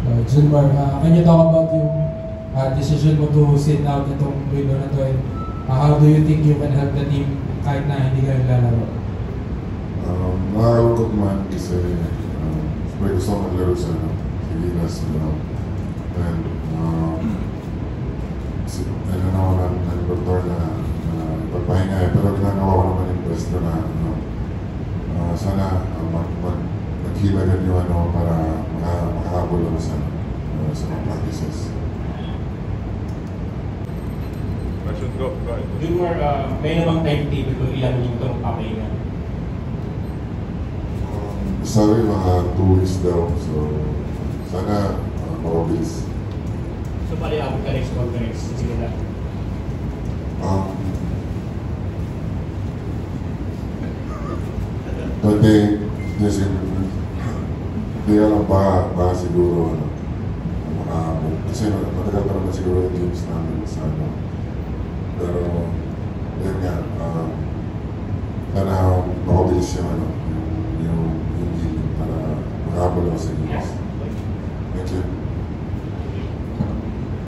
Junmar, can you talk about yung decision mo to sit out itong window na to, and how do you think you can help the team kahit na hindi kayo lalaro? Nakakalungkot man kasi may gusto akong maglaro sa Gilas, and ano naman ng doktor na pagpahinga eh, pero ginagawa ko naman yung best ko na sana maghilagan yung para makahabol ako sa mga practices. Questions go ahead. Junior, may namang timetable kung ilang linggo papahinga? Sabi mga 2 weeks daw, so sana mabilis. So pali abot ka next conference, sige na. Hindi alam ba siguro kasi matagal pa naman siguro yung teams namin sa pero yun nga sana makabilis yung healing para makahabol ako sa Gilas. Thank you.